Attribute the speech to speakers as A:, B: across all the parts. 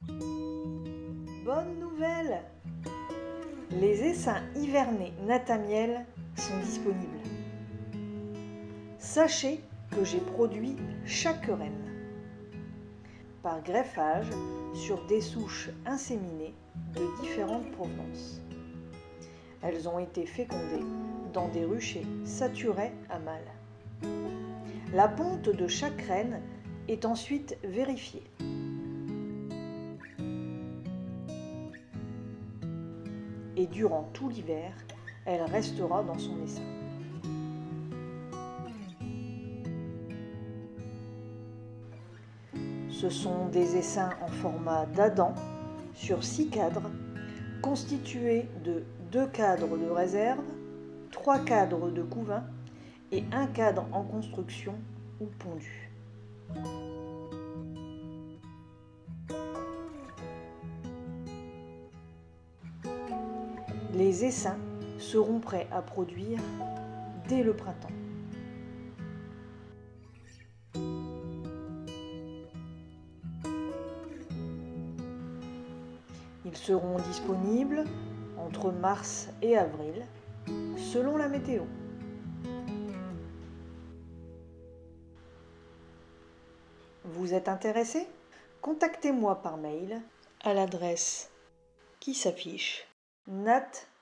A: Bonne nouvelle! Les essaims hivernés Natamiel sont disponibles. Sachez que j'ai produit chaque reine par greffage sur des souches inséminées de différentes provenances. Elles ont été fécondées dans des ruchers saturés à mâle. La ponte de chaque reine est ensuite vérifiée. Et durant tout l'hiver, elle restera dans son essaim. Ce sont des essaims en format d'Adam sur 6 cadres, constitués de 2 cadres de réserve, 3 cadres de couvain et 1 cadre en construction ou pondu. Les essaims seront prêts à produire dès le printemps. Ils seront disponibles entre mars et avril, selon la météo. Vous êtes intéressé? Contactez-moi par mail à l'adresse qui s'affiche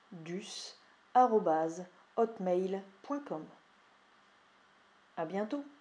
A: natdus@hotmail.com. À bientôt.